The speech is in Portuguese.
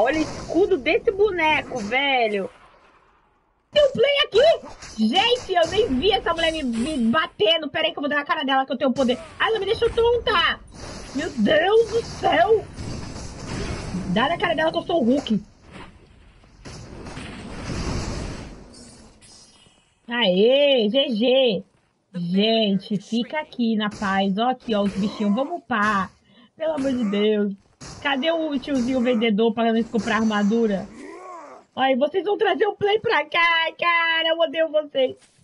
Olha o escudo desse boneco, velho. Tem um play aqui! Gente, eu nem vi essa mulher me batendo. Pera aí que eu vou dar na cara dela que eu tenho poder. Ai, ela me deixou tonta! Meu Deus do céu! Dá na cara dela que eu sou o Hulk. Aê, GG. Gente, fica aqui na paz. Ó aqui, ó, os bichinhos. Vamos upar. Pelo amor de Deus. Cadê o tiozinho vendedor para nós comprar armadura? Olha, vocês vão trazer o play pra cá, cara. Eu odeio vocês.